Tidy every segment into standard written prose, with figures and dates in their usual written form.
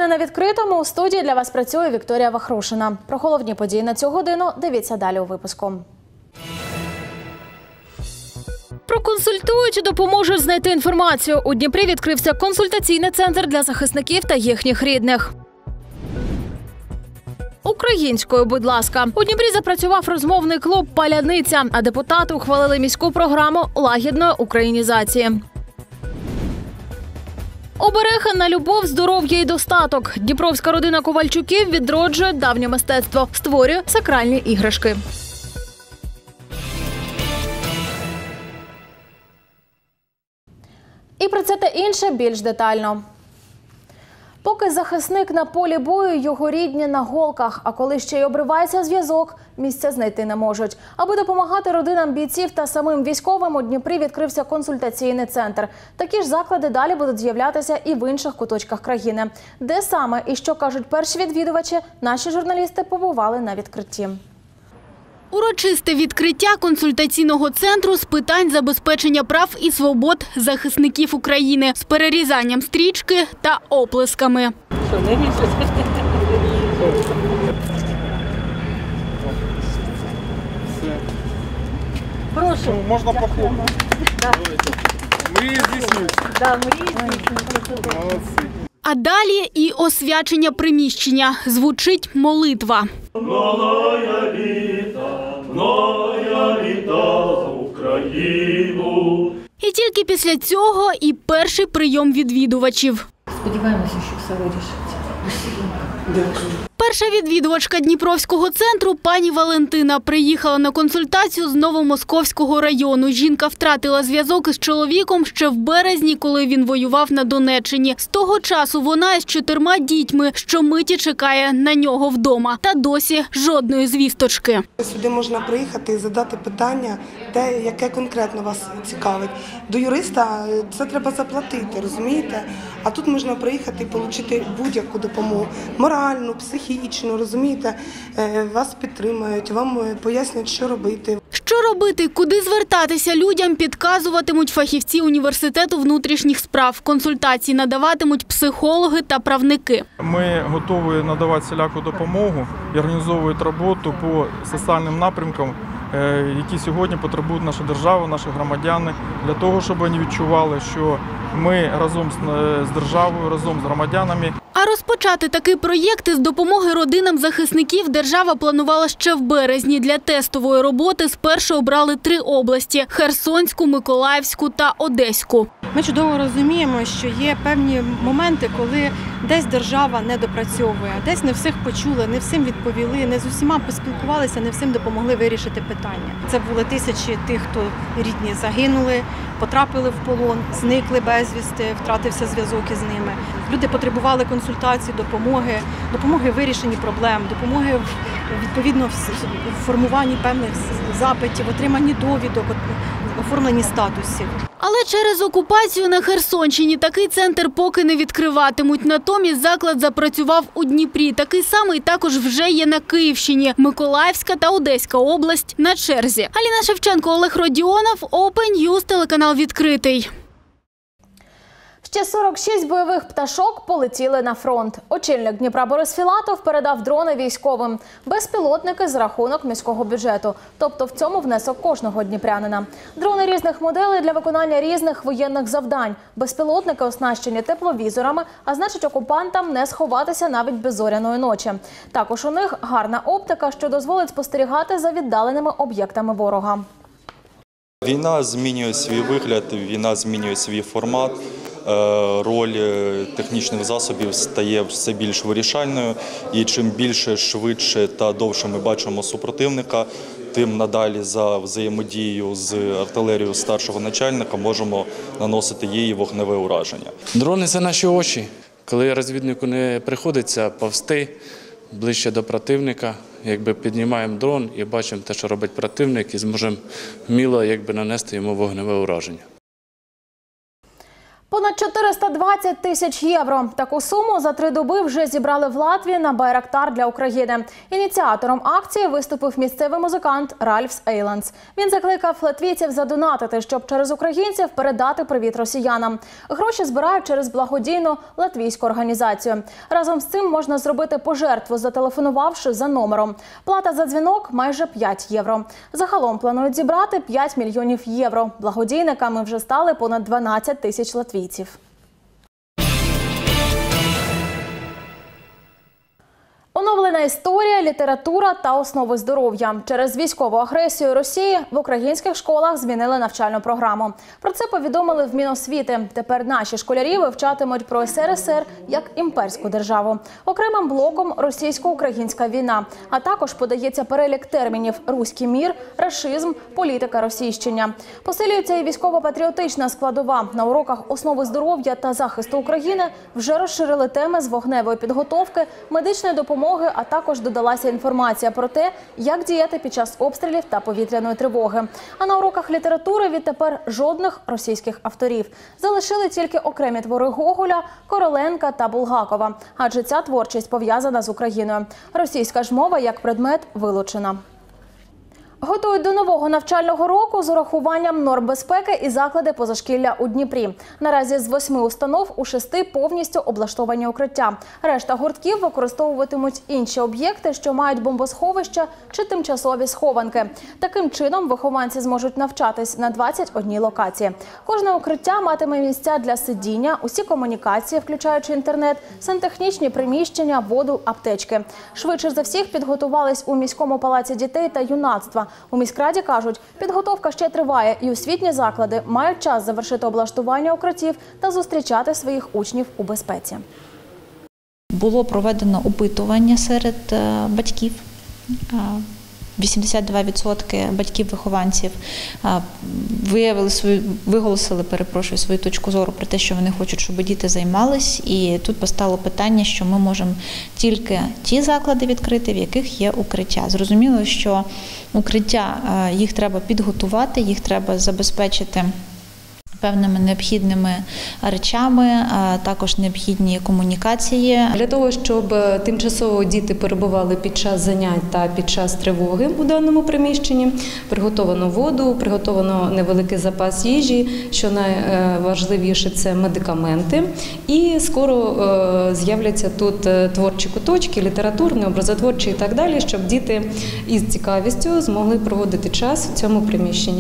Новини на відкритому. У студії для вас працює Вікторія Вахрушина. Про головні події на цю годину дивіться далі у випуску. Проконсультують, допоможуть знайти інформацію. У Дніпрі відкрився консультаційний центр для захисників та їхніх рідних. Українською, будь ласка. У Дніпрі запрацював розмовний клуб «Паляниця», а депутати ухвалили міську програму лагідної українізації. Обереги на любов, здоров'я і достаток. Дніпровська родина Ковальчуків відроджує давнє мистецтво, створює сакральні іграшки. І про це та інше більш детально. Поки захисник на полі бою, його рідні на голках, а коли ще й обривається зв'язок, місця знайти не можуть. Аби допомагати родинам бійців та самим військовим, у Дніпрі відкрився консультаційний центр. Такі ж заклади далі будуть з'являтися і в інших куточках країни. Де саме і що кажуть перші відвідувачі, наші журналісти побували на відкритті. Урочисте відкриття консультаційного центру з питань забезпечення прав і свобод захисників України з перерізанням стрічки та оплесками. Прошу. Можна похлопати. Мрії здійснюються. Да, мрії здійснюються. Молодці. А далі і освячення приміщення. Звучить молитва. Многая літа за Україну. І тільки після цього і перший прийом відвідувачів. Сподіваємося, що все вирішиться. Дякую. Перша відвідувачка Дніпровського центру пані Валентина приїхала на консультацію з Новомосковського району. Жінка втратила зв'язок із чоловіком ще в березні, коли він воював на Донеччині. З того часу вона із 4 дітьми щомиті чекає на нього вдома. Та досі жодної звісточки. Сюди можна приїхати і задати питання, те, яке конкретно вас цікавить. До юриста це треба заплатити, розумієте? А тут можна приїхати і отримати будь-яку допомогу. Моральну, психічну, розумієте? Вас підтримають, вам пояснять, що робити. Що робити, куди звертатися людям, підказуватимуть фахівці університету внутрішніх справ. Консультації надаватимуть психологи та правники. Ми готові надавати всіляку допомогу і організовують роботу по соціальним напрямкам, які сьогодні потребують наша держава, наші громадяни, для того, щоб вони відчували, що ми разом з державою, разом з громадянами. А розпочати такий проєкт із допомоги родинам захисників держава планувала ще в березні. Для тестової роботи спершу обрали 3 області – Херсонську, Миколаївську та Одеську. Ми чудово розуміємо, що є певні моменти, коли десь держава не допрацьовує, десь не всіх почули, не всім відповіли, не з усіма поспілкувалися, не всім допомогли вирішити питання. Це були тисячі тих, хто рідні загинули, потрапили в полон, зникли безвісти, втратився зв'язок із ними. Люди потребували консультацій, допомоги в вирішенні проблем, допомоги відповідно в формуванні певних запитів, отриманні довідок, оформленні статусів. Але через окупацію на Херсонщині такий центр поки не відкриватимуть. Натомість заклад запрацював у Дніпрі. Такий самий також вже є на Київщині. Миколаївська та Одеська область на черзі. Аліна Шевченко, Олег Родіонов, Open News, телеканал «Відкритий». Ще 46 бойових пташок полетіли на фронт. Очільник Дніпра Борис Філатов передав дрони військовим. Безпілотники за рахунок міського бюджету. Тобто в цьому внесок кожного дніпрянина. Дрони різних моделей для виконання різних воєнних завдань. Безпілотники оснащені тепловізорами, а значить окупантам не сховатися навіть без зоряної ночі. Також у них гарна оптика, що дозволить спостерігати за віддаленими об'єктами ворога. Війна змінює свій вигляд, війна змінює свій формат. Роль технічних засобів стає все більш вирішальною, і чим більше, швидше та довше ми бачимо супротивника, тим надалі за взаємодією з артилерією старшого начальника можемо наносити їй вогневе ураження. Дрони – це наші очі. Коли розвіднику не приходиться повзти ближче до противника, піднімаємо дрон і бачимо те, що робить противник, і зможемо вміло нанести йому вогневе ураження. Понад 420 тисяч євро. Таку суму за 3 доби вже зібрали в Латвії на Байрактар для України. Ініціатором акції виступив місцевий музикант Ральфс Ейландс. Він закликав латвійців задонатити, щоб через українців передати привіт росіянам. Гроші збирають через благодійну латвійську організацію. Разом з цим можна зробити пожертву, зателефонувавши за номером. Плата за дзвінок – майже 5 євро. Загалом планують зібрати 5 мільйонів євро. Благодійниками вже стали понад 12 тисяч латвійців. Оновлена історія, література та основи здоров'я. Через військову агресію Росії в українських школах змінили навчальну програму. Про це повідомили в Міносвіти. Тепер наші школярі вивчатимуть про СРСР як імперську державу. Окремим блоком – російсько-українська війна. А також подається перелік термінів «руський мір», «рашизм», «політика російщення». Посилюється і військово-патріотична складова. На уроках основи здоров'я та захисту України вже розширили теми з вогневої підготовки, медичної допомоги, а також додалася інформація про те, як діяти під час обстрілів та повітряної тривоги. А на уроках літератури відтепер жодних російських авторів. Залишили тільки окремі твори Гоголя, Короленка та Булгакова, адже ця творчість пов'язана з Україною. Російська ж мова як предмет вилучена. Готують до нового навчального року з урахуванням норм безпеки і заклади позашкілля у Дніпрі. Наразі з 8 установ у 6 повністю облаштовані укриття. Решта гуртків використовуватимуть інші об'єкти, що мають бомбосховища чи тимчасові схованки. Таким чином вихованці зможуть навчатись на 21 локації. Кожне укриття матиме місця для сидіння, усі комунікації, включаючи інтернет, сантехнічні приміщення, воду, аптечки. Швидше за всіх підготувались у міському палаці дітей та юнацтва. У міськраді кажуть, підготовка ще триває і освітні заклади мають час завершити облаштування укриттів та зустрічати своїх учнів у безпеці. Було проведено опитування серед батьків. 82% батьків-вихованців виголосили свою точку зору про те, що вони хочуть, щоб діти займались. І тут постало питання, що ми можемо тільки ті заклади відкрити, в яких є укриття. Зрозуміло, що укриття, їх треба підготувати, їх треба забезпечити певними необхідними речами, а також необхідні комунікації. Для того, щоб тимчасово діти перебували під час занять та під час тривоги у даному приміщенні, приготовано воду, приготовано невеликий запас їжі, що найважливіше – це медикаменти. І скоро з'являться тут творчі куточки, літературні, образотворчі і так далі, щоб діти із цікавістю змогли проводити час в цьому приміщенні.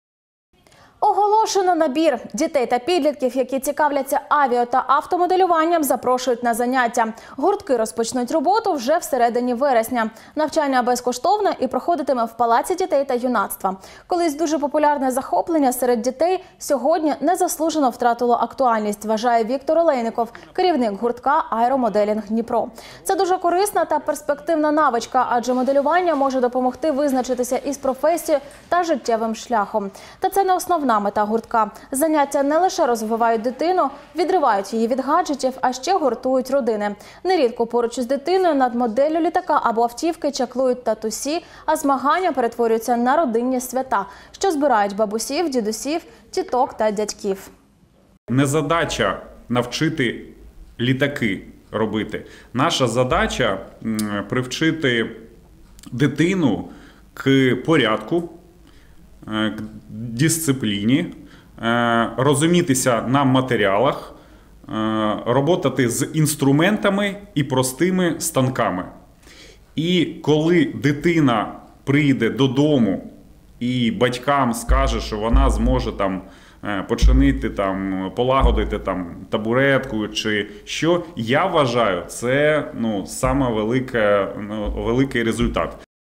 Оголошено набір. Дітей та підлітків, які цікавляться авіа та автомоделюванням, запрошують на заняття. Гуртки розпочнуть роботу вже всередині вересня. Навчання безкоштовне і проходитиме в Палаці дітей та юнацтва. Колись дуже популярне захоплення серед дітей сьогодні незаслужено втратило актуальність, вважає Віктор Олейников, керівник гуртка «Аеромоделінг Дніпро». Це дуже корисна та перспективна навичка, адже моделювання може допомогти визначитися із професією та життєвим шляхом. Та це не основна мета гуртка. Заняття не лише розвивають дитину, відривають її від гаджетів, а ще гуртують родини. Нерідко поруч із дитиною над моделлю літака або автівки чаклують татусі, а змагання перетворюються на родинні свята, що збирають бабусів, дідусів, тіток та дядьків. Не задача навчити літаки робити. Наша задача привчити дитину к порядку, к дисципліні, розумітися на матеріалах, роботати з інструментами і простими станками. І коли дитина прийде додому і батькам скаже, що вона зможе починити, полагодити табуретку чи що, я вважаю, це саме великий результат.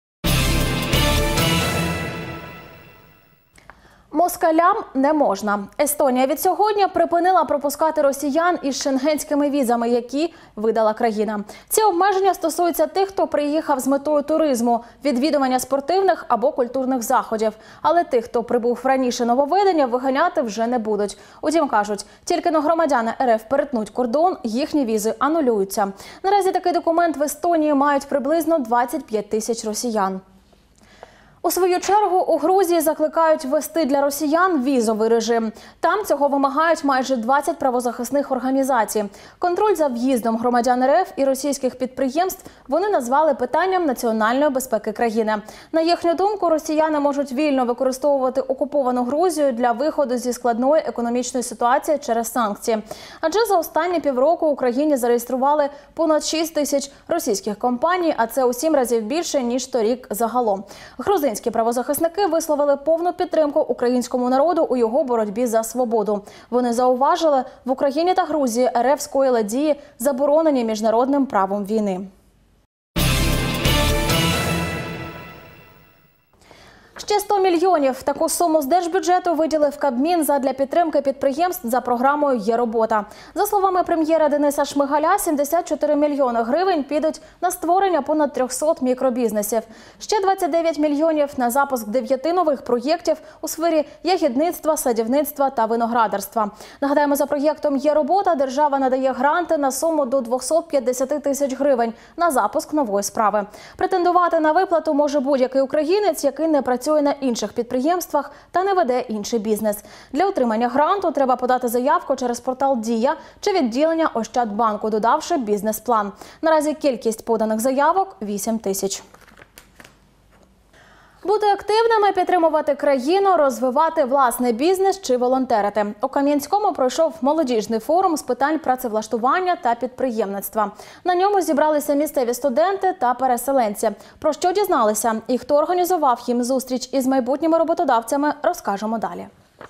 Москалям не можна. Естонія від сьогодні припинила пропускати росіян із шенгенськими візами, які видала країна. Ці обмеження стосуються тих, хто приїхав з метою туризму, відвідування спортивних або культурних заходів. Але тих, хто прибув раніше нововведення, виганяти вже не будуть. Утім, кажуть, тільки но громадяни РФ перетнуть кордон, їхні візи анулюються. Наразі такий документ в Естонії мають приблизно 25 тисяч росіян. У свою чергу у Грузії закликають ввести для росіян візовий режим. Там цього вимагають майже 20 правозахисних організацій. Контроль за в'їздом громадян РФ і російських підприємств вони назвали питанням національної безпеки країни. На їхню думку, росіяни можуть вільно використовувати окуповану Грузію для виходу зі складної економічної ситуації через санкції. Адже за останні півроку в Україні зареєстрували понад 6 тисяч російських компаній, а це у 7 разів більше, ніж торік загалом. Грузинські правозахисники висловили повну підтримку українському народу у його боротьбі за свободу. Вони зауважили, в Україні та Грузії РФ скоїли дії, заборонені міжнародним правом війни. Ще 100 мільйонів. Таку суму з держбюджету виділив Кабмін задля підтримки підприємств за програмою «Є робота». За словами прем'єра Дениса Шмигаля, 74 мільйони гривень підуть на створення понад 300 мікробізнесів. Ще 29 мільйонів на запуск 9 нових проєктів у сфері ягідництва, садівництва та виноградарства. Нагадаємо, за проєктом «Є робота» держава надає гранти на суму до 250 тисяч гривень на запуск нової справи. Претендувати на виплату може будь-який українець, який не працює на інших підприємствах та не веде інший бізнес. Для отримання гранту треба подати заявку через портал «Дія» чи відділення Ощадбанку, додавши бізнес-план. Наразі кількість поданих заявок – 8 тисяч. Бути активними, підтримувати країну, розвивати власний бізнес чи волонтерити. У Кам'янському пройшов молодіжний форум з питань працевлаштування та підприємництва. На ньому зібралися місцеві студенти та переселенці. Про що дізналися і хто організував їм зустріч із майбутніми роботодавцями, розкажемо далі.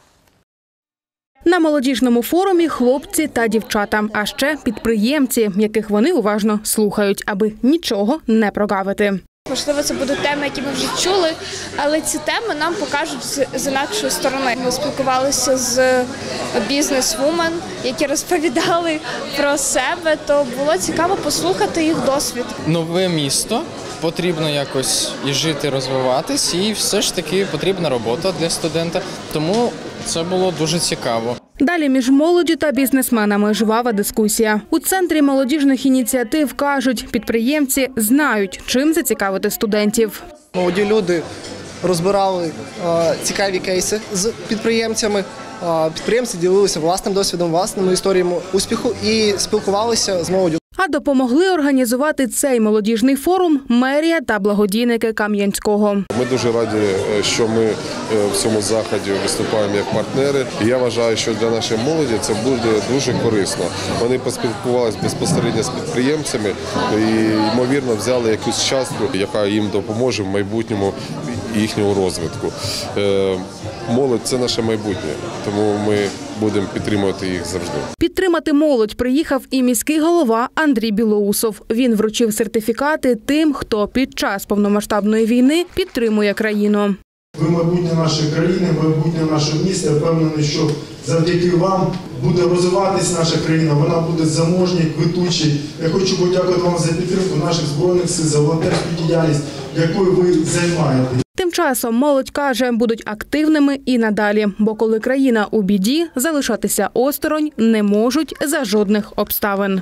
На молодіжному форумі хлопці та дівчата, а ще підприємці, яких вони уважно слухають, аби нічого не прогавити. Можливо, це будуть теми, які ми вже чули, але ці теми нам покажуть з інакшої сторони. Ми спілкувалися з бізнес-вумен, які розповідали про себе, то було цікаво послухати їх досвід. Нове місто, потрібно якось і жити, розвиватись, і все ж таки потрібна робота для студента, тому це було дуже цікаво. Далі між молоддю та бізнесменами жвава дискусія. У центрі молодіжних ініціатив кажуть, підприємці знають, чим зацікавити студентів. Молоді люди розбирали цікаві кейси з підприємцями. Підприємці ділилися власним досвідом, власними історіями успіху і спілкувалися з молоддю. А допомогли організувати цей молодіжний форум мерія та благодійники Кам'янського. Ми дуже раді, що ми в цьому заході виступаємо як партнери. Я вважаю, що для нашої молоді це буде дуже корисно. Вони поспілкувалися безпосередньо з підприємцями і, ймовірно, взяли якусь частку, яка їм допоможе в майбутньому їхнього розвитку. Молодь – це наше майбутнє, тому ми будемо підтримувати їх завжди. Підтримати молодь приїхав і міський голова Андрій Білоусов. Він вручив сертифікати тим, хто під час повномасштабної війни підтримує країну. Ви майбутнє нашої країни, майбутнє нашого міста. Я впевнений, що завдяки вам буде розвиватись наша країна, вона буде заможній, квитучій. Я хочу подякувати вам за підтримку наших Збройних сил, за волонтерську діяльність, якою ви займаєтесь. Тим часом молодь каже, будуть активними і надалі, бо коли країна у біді, залишатися осторонь не можуть за жодних обставин.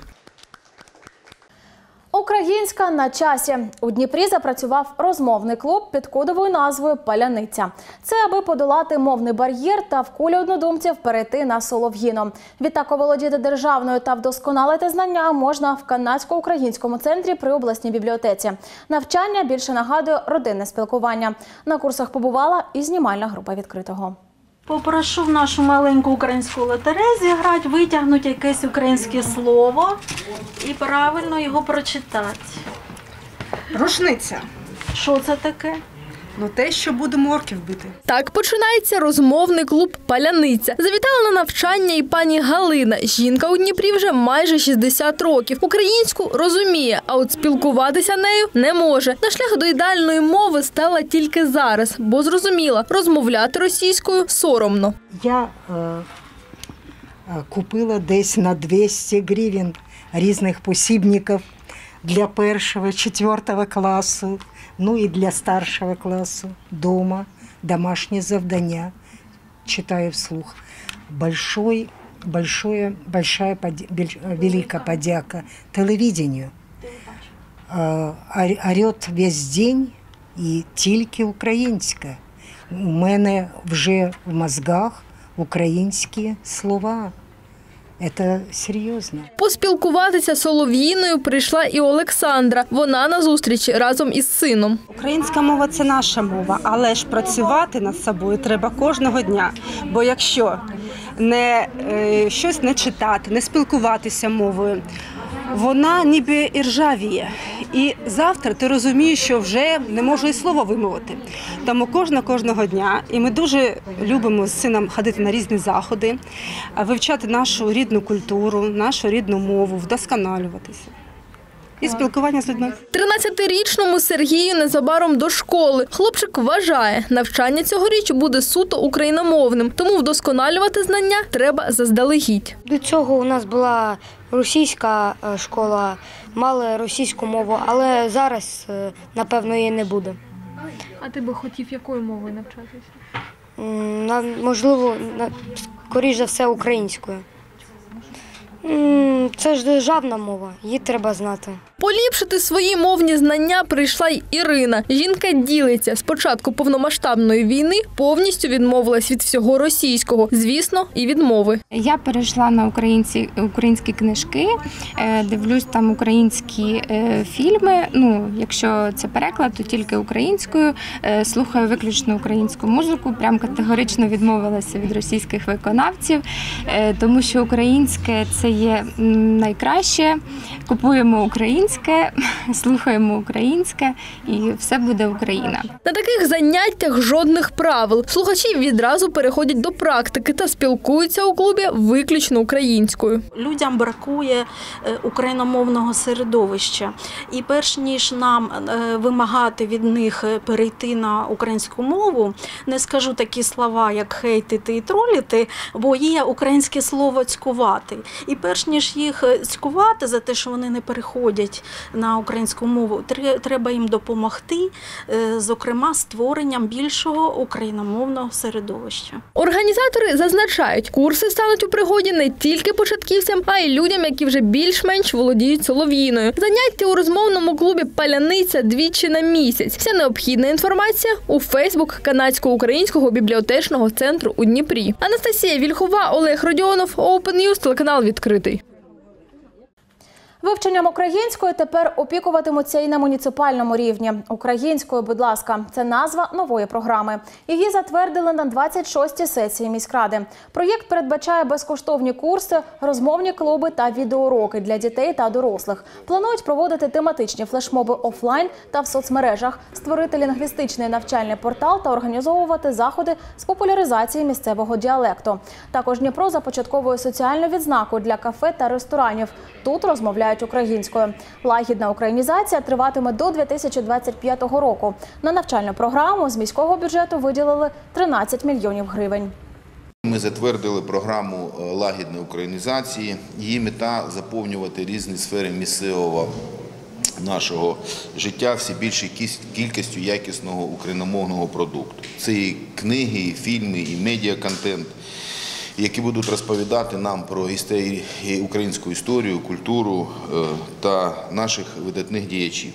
Українська на часі. У Дніпрі запрацював розмовний клуб під кодовою назвою «Паляниця». Це аби подолати мовний бар'єр та в колі однодумців перейти на солов'їну. Відтак оволодіти державною та вдосконалити знання можна в Канадсько-українському центрі при обласній бібліотеці. Навчання більше нагадує родинне спілкування. На курсах побувала і знімальна група «Відкритого». Попрошу в нашу маленьку українську лотерею зіграти, витягнути якесь українське слово і правильно його прочитати. Рушниця. Що це таке? Ну, те, що будемо орків бити. Так починається розмовний клуб «Паляниця». Завітала на навчання і пані Галина. Жінка у Дніпрі вже майже 60 років. Українську розуміє, а от спілкуватися нею не може. На шлях до ідеальної мови стала тільки зараз, бо зрозуміла, розмовляти російською соромно. Я купила десь на 200 гривень різних посібників для 1-4 класу. Ну и для старшего класса дома домашнее завдання читаю вслух. Велика подяка телевидению. Орет весь день і тільки українська. У мене вже в мозгах українські слова. Це серйозно. Поспілкуватися з Солов'їною прийшла і Олександра. Вона на зустрічі разом із сином. Українська мова – це наша мова, але ж працювати над собою треба кожного дня. Бо якщо щось не читати, не спілкуватися мовою, вона ніби іржавіє. І завтра ти розумієш, що вже не можу і слова вимовити. Тому кожного дня, і ми дуже любимо з сином ходити на різні заходи, вивчати нашу рідну культуру, нашу рідну мову, вдосконалюватися. І спілкування з людьми. 13-річному Сергію незабаром до школи. Хлопчик вважає, навчання цьогоріч буде суто україномовним, тому вдосконалювати знання треба заздалегідь. До цього у нас була російська школа, мали російську мову, але зараз, напевно, її не буде. А ти би хотів якою мовою навчатися? Можливо, скоріш за все, українською. Це ж державна мова, її треба знати. Поліпшити свої мовні знання прийшла й Ірина. Жінка ділиться. З початку повномасштабної війни повністю відмовилась від всього російського, звісно, і від мови. Я перейшла на українські книжки, дивлюсь там українські фільми. Якщо це переклад, то тільки українською. Слухаю виключно українську музику. Прям категорично відмовилася від російських виконавців, тому що українське – це є найкраще. Купуємо українське, слухаємо українське і все буде Україна. На таких заняттях жодних правил. Слухачі відразу переходять до практики та спілкуються у клубі виключно українською. Людям бракує україномовного середовища. І перш ніж нам вимагати від них перейти на українську мову, не скажу такі слова, як хейтити і троліти, бо є українське слово «цькувати». І перш ніж їх цькувати за те, що вони не переходять на українську мову, треба їм допомогти, зокрема, створенням більшого україномовного середовища. Організатори зазначають, курси стануть у пригоді не тільки початківцям, а й людям, які вже більш-менш володіють солов'їною. Заняття у розмовному клубі «Паляниця» двічі на місяць. Вся необхідна інформація у Фейсбук Канадсько-українського бібліотечного центру у Дніпрі. Анастасія Вільхова, Олег Родіонов, Open News, телеканал «Відкритий». Вивченням української тепер опікуватимуться і на муніципальному рівні. Українською, будь ласка, це назва нової програми. Її затвердили на 26-й сесії міськради. Проєкт передбачає безкоштовні курси, розмовні клуби та відеоуроки для дітей та дорослих. Планують проводити тематичні флешмоби офлайн та в соцмережах, створити лінгвістичний навчальний портал та організовувати заходи з популяризації місцевого діалекту. Також Дніпро започатковує соціальну відзнаку для кафе та ресторанів. Тут розмовляють українською. Лагідна українізація триватиме до 2025 року. На навчальну програму з міського бюджету виділили 13 мільйонів гривень. Ми затвердили програму лагідної українізації. Її мета – заповнювати різні сфери місцевого нашого життя все більшою кількістю якісного україномовного продукту. Це і книги, і фільми, і медіаконтент, які будуть розповідати нам про українську історію, культуру та наших видатних діячів.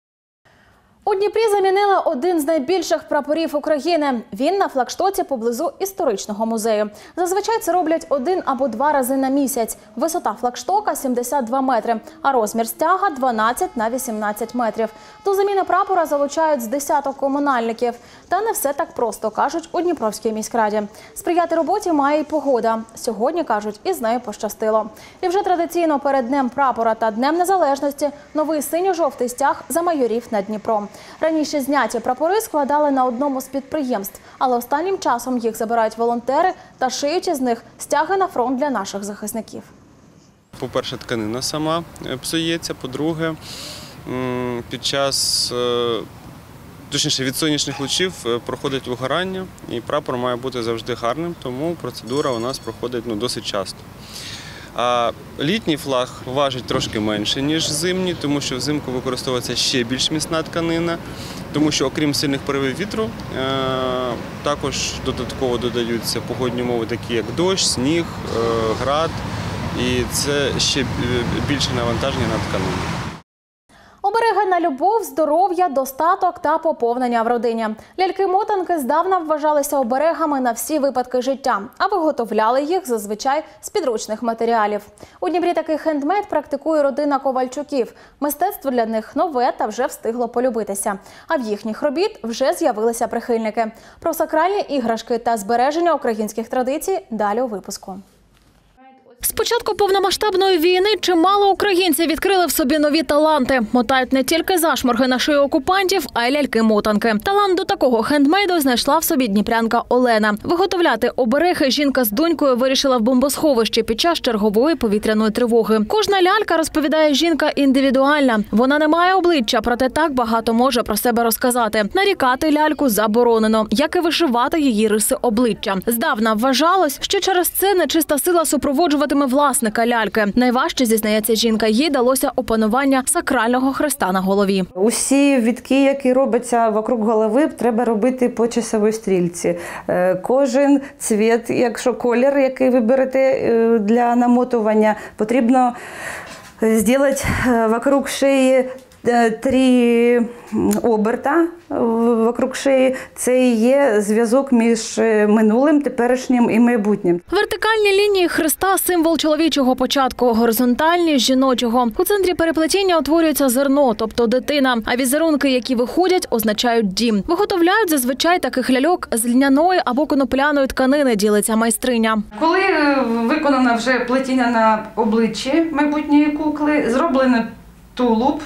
У Дніпрі замінили один з найбільших прапорів України. Він на флагштоці поблизу історичного музею. Зазвичай це роблять 1 або 2 рази на місяць. Висота флагштока – 72 метри, а розмір стяга – 12 на 18 метрів. До заміни прапора залучають з десяток комунальників. Та не все так просто, кажуть у Дніпровській міськраді. Сприяти роботі має й погода. Сьогодні, кажуть, і з нею пощастило. І вже традиційно перед Днем прапора та Днем Незалежності новий синьо-жовтий стяг замайорів над Дніпром. Раніше зняті прапори складали на одному з підприємств, але останнім часом їх забирають волонтери та шиють із них стяги на фронт для наших захисників. По-перше, тканина сама псується, по-друге, під час, точніше, від сонячних лучів проходить вигорання, і прапор має бути завжди гарним, тому процедура у нас проходить досить часто. А літній флаг важить трошки менше, ніж зимній, тому що взимку використовується ще більш міцна тканина, тому що окрім сильних поривів вітру, також додатково додаються погодні умови, такі як дощ, сніг, град, і це ще більше навантаження на тканину. Обереги на любов, здоров'я, достаток та поповнення в родині. Ляльки-мотанки здавна вважалися оберегами на всі випадки життя, а виготовляли їх зазвичай з підручних матеріалів. У Дніпрі такий хендмейд практикує родина Ковальчуків. Мистецтво для них нове та вже встигло полюбитися. А в їхніх робіт вже з'явилися прихильники. Про сакральні іграшки та збереження українських традицій далі у випуску. З початку повномасштабної війни чимало українців відкрили в собі нові таланти. Мотають не тільки зашморги на шию окупантів, а й ляльки-мотанки. Талант до такого хендмейду знайшла в собі дніпрянка Олена. Виготовляти обереги жінка з донькою вирішила в бомбосховищі під час чергової повітряної тривоги. Кожна лялька, розповідає жінка, індивідуальна. Вона не має обличчя, проте так багато може про себе розказати. Нарікати ляльку заборонено, як і вишивати її риси обличчя. Здавна вважалось, що через це нечиста сила супроводжуватиме власника ляльки. Найважче, зізнається жінка, їй далося опанування сакрального хреста на голові. Усі вітки, які робляться вокруг голови, треба робити по часовій стрільці. Кожен цвіт, якщо колір, який ви берете для намотування, потрібно зробити вокруг шиї 3 оберта вокруг шиї. Це і є зв'язок між минулим, теперішнім і майбутнім. Вертикальні лінії хреста – символ чоловічого початку, горизонтальні – жіночого. У центрі переплетіння утворюється зерно, тобто дитина, а візерунки, які виходять, означають дім. Виготовляють зазвичай таких ляльок з льняної або конопляної тканини, ділиться майстриня. Коли виконано вже плетіння на обличчі майбутньої кукли, зроблено тулуб,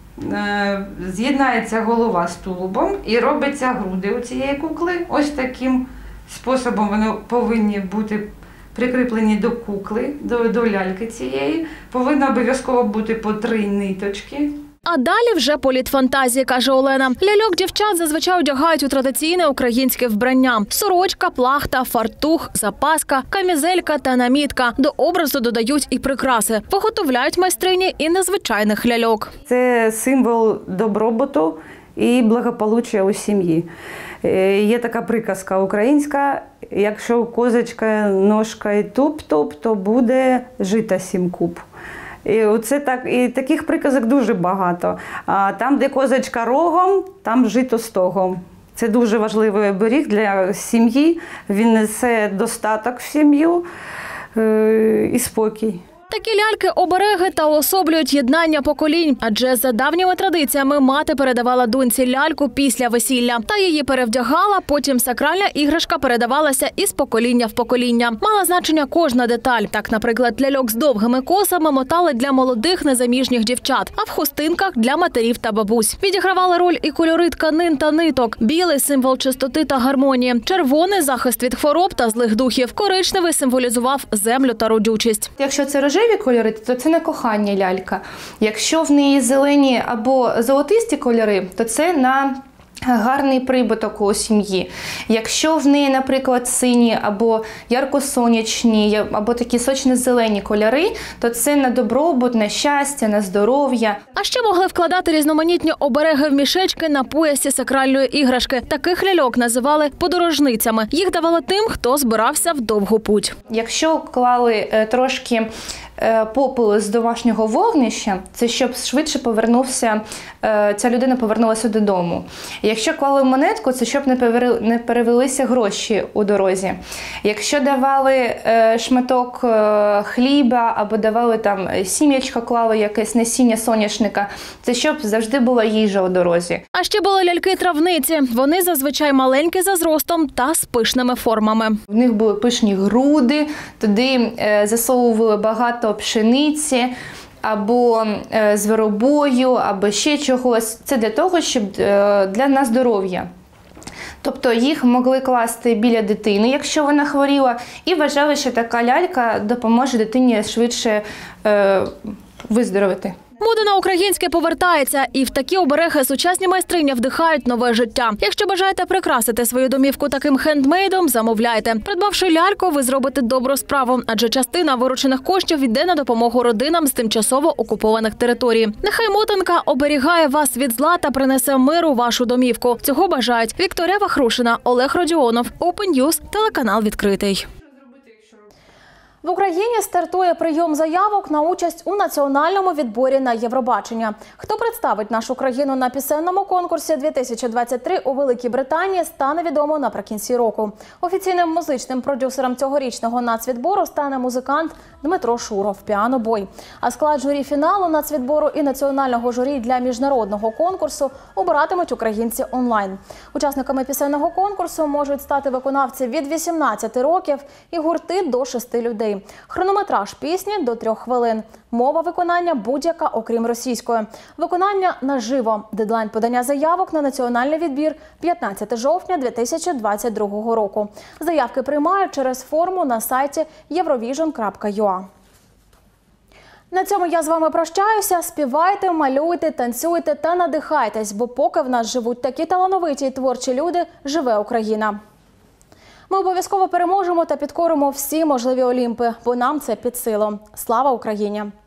з'єднається голова з тулубом і робиться груди у цієї кукли. Ось таким способом вони повинні бути прикріплені до кукли, до ляльки цієї. Повинно обов'язково бути по 3 ниточки. А далі вже політ фантазії, каже Олена. Ляльок дівчат зазвичай одягають у традиційне українське вбрання. Сорочка, плахта, фартух, запаска, камізелька та намітка. До образу додають і прикраси. Виготовляють майстрині і незвичайних ляльок. Це символ добробуту і благополуччя у сім'ї. Є така приказка українська: якщо козочка, ножка і туп-туп, то буде жита 7 куб. І таких приказок дуже багато. Там, де козочка рогом, там жито стогом. Це дуже важливий оберіг для сім'ї. Він несе достаток в сім'ю і спокій. Такі ляльки-обереги та уособлюють єднання поколінь. Адже за давніми традиціями мати передавала доньці ляльку після весілля. Та її перевдягала, потім сакральна іграшка передавалася із покоління в покоління. Мала значення кожна деталь. Так, наприклад, ляльок з довгими косами мотали для молодих незаміжніх дівчат, а в хустинках – для матерів та бабусь. Відігравали роль і кольори тканин та ниток. Білий – символ чистоти та гармонії. Червоний – захист від хвороб та злих духів. Коричневий символізував землю та родючість. Якщо це рожеві кольори, то це на кохання лялька. Якщо в неї зелені або золотисті кольори, то це на гарний прибуток у сім'ї. Якщо в неї, наприклад, сині або ярко-сонячні, або такі сочно-зелені кольори, то це на добробут, на щастя, на здоров'я. А ще могли вкладати різноманітні обереги в мішечки на поясі сакральної іграшки. Таких ляльок називали подорожницями. Їх давали тим, хто збирався в довгу путь. Якщо клали трошки попелу з домашнього вогнища, це щоб швидше ця людина повернулася додому. Якщо клали монетку, це щоб не перевелися гроші у дорозі. Якщо давали шматок хліба або давали там сім'ячко, клали якесь насіння соняшника, це щоб завжди була їжа у дорозі. А ще були ляльки-травниці. Вони зазвичай маленькі за зростом та з пишними формами. В них були пишні груди, туди засовували багато пшениці, або зверобою, або ще чогось. Це для того, щоб для здоров'я. Тобто їх могли класти біля дитини, якщо вона хворіла, і вважали, що така лялька допоможе дитині швидше виздоровити. Мода на українське повертається, і в такі обереги сучасні майстрині вдихають нове життя. Якщо бажаєте прикрасити свою домівку таким хендмейдом, замовляйте. Придбавши ляльку, ви зробите добру справу, адже частина виручених коштів йде на допомогу родинам з тимчасово окупованих територій. Нехай мотанка оберігає вас від зла та принесе мир у вашу домівку. Цього бажають Вікторія Вахрушина, Олег Родіонов, Open News, телеканал «Відкритий». В Україні стартує прийом заявок на участь у національному відборі на Євробачення. Хто представить нашу країну на пісенному конкурсі 2023 у Великій Британії, стане відомо наприкінці року. Офіційним музичним продюсером цьогорічного нацвідбору стане музикант Дмитро Шуров, піанобой. А склад журі фіналу нацвідбору і національного журі для міжнародного конкурсу обиратимуть українці онлайн. Учасниками пісенного конкурсу можуть стати виконавці від 18 років і гурти до 6 людей. Хронометраж пісні до 3 хвилин. Мова виконання будь-яка, окрім російської. Виконання наживо. Дедлайн подання заявок на національний відбір – 15 жовтня 2022 року. Заявки приймають через форму на сайті eurovision.ua. На цьому я з вами прощаюся. Співайте, малюйте, танцюйте та надихайтесь, бо поки в нас живуть такі талановиті і творчі люди, живе Україна. Ми обов'язково переможемо та підкоримо всі можливі Олімпи, бо нам це під силу. Слава Україні!